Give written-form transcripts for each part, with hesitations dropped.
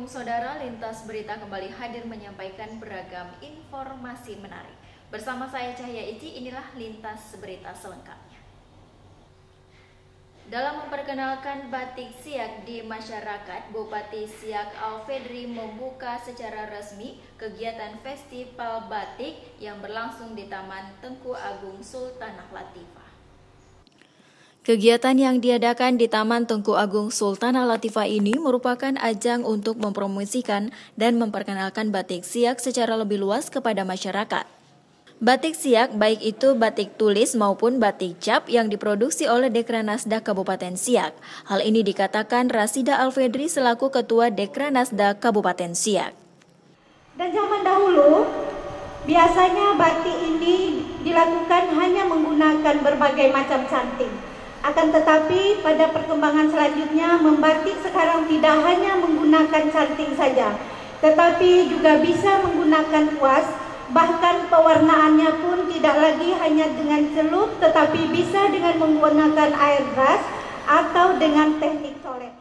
saudara, Lintas Berita kembali hadir menyampaikan beragam informasi menarik. Bersama saya Cahya Ici, inilah Lintas Berita selengkapnya. Dalam memperkenalkan batik Siak di masyarakat, Bupati Siak Alfedri membuka secara resmi kegiatan Festival Batik yang berlangsung di Taman Tengku Agung Sultanah Latifah. Kegiatan yang diadakan di Taman Tengku Agung Sultanah Latifah ini merupakan ajang untuk mempromosikan dan memperkenalkan batik Siak secara lebih luas kepada masyarakat. Batik Siak, baik itu batik tulis maupun batik cap yang diproduksi oleh Dekranasda Kabupaten Siak. Hal ini dikatakan Rasida Alfedri selaku Ketua Dekranasda Kabupaten Siak. Dan zaman dahulu, biasanya batik ini dilakukan hanya menggunakan berbagai macam canting. Akan tetapi pada perkembangan selanjutnya, membatik sekarang tidak hanya menggunakan canting saja, tetapi juga bisa menggunakan kuas. Bahkan pewarnaannya pun tidak lagi hanya dengan celup, tetapi bisa dengan menggunakan air brush atau dengan teknik coret.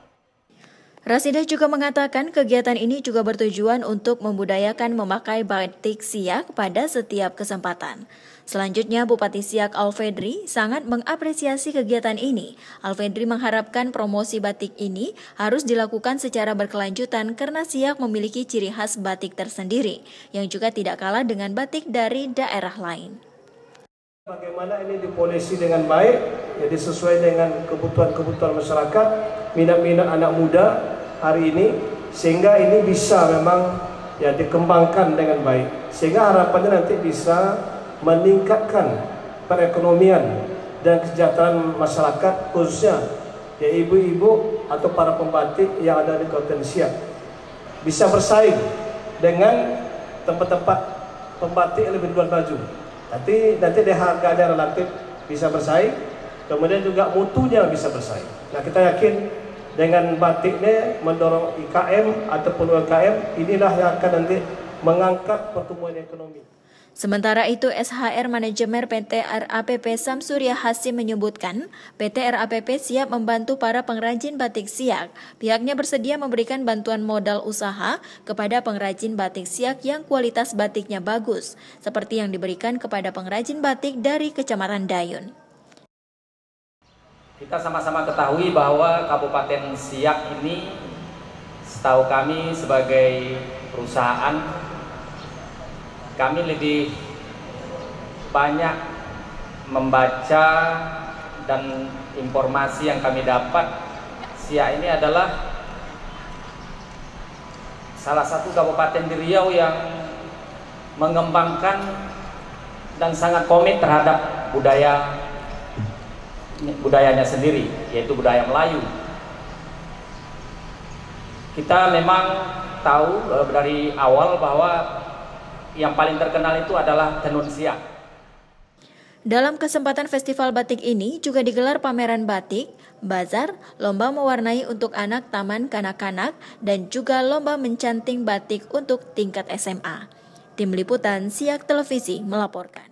Rasida juga mengatakan kegiatan ini juga bertujuan untuk membudayakan memakai batik Siak pada setiap kesempatan. Selanjutnya, Bupati Siak Alfedri sangat mengapresiasi kegiatan ini. Alfedri mengharapkan promosi batik ini harus dilakukan secara berkelanjutan karena Siak memiliki ciri khas batik tersendiri yang juga tidak kalah dengan batik dari daerah lain. Bagaimana ini dipolisi dengan baik, jadi sesuai dengan kebutuhan masyarakat, minat-minat anak muda hari ini, sehingga ini bisa memang ya dikembangkan dengan baik, sehingga harapannya nanti bisa meningkatkan perekonomian dan kesejahteraan masyarakat, khususnya ya ibu-ibu atau para pembatik yang ada di Kabupaten Siak, bisa bersaing dengan tempat-tempat pembatik yang lebih luar maju. Nanti di harganya relatif bisa bersaing, kemudian juga mutunya bisa bersaing. Nah, kita yakin dengan batiknya mendorong IKM ataupun UMKM, inilah yang akan nanti mengangkat pertumbuhan ekonomi. Sementara itu, SHR Manajemen PT RAPP Samsurya Hasim menyebutkan PT RAPP siap membantu para pengrajin batik Siak. Pihaknya bersedia memberikan bantuan modal usaha kepada pengrajin batik Siak yang kualitas batiknya bagus, seperti yang diberikan kepada pengrajin batik dari Kecamatan Dayun. Kita sama-sama ketahui bahwa Kabupaten Siak ini, setahu kami sebagai perusahaan, kami lebih banyak membaca dan informasi yang kami dapat, Siak ini adalah salah satu kabupaten di Riau yang mengembangkan dan sangat komit terhadap budayanya sendiri, yaitu budaya Melayu. Kita memang tahu dari awal bahwa yang paling terkenal itu adalah tenun Siak. Dalam kesempatan festival batik ini juga digelar pameran batik, bazar, lomba mewarnai untuk anak taman kanak-kanak, dan juga lomba mencanting batik untuk tingkat SMA. Tim Liputan Siak Televisi melaporkan.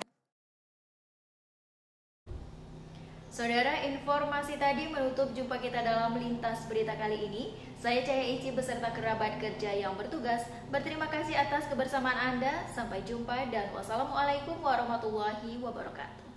Saudara, informasi tadi menutup jumpa kita dalam Lintas Berita kali ini. Saya Cahya Ici beserta kerabat kerja yang bertugas berterima kasih atas kebersamaan Anda. Sampai jumpa dan wassalamualaikum warahmatullahi wabarakatuh.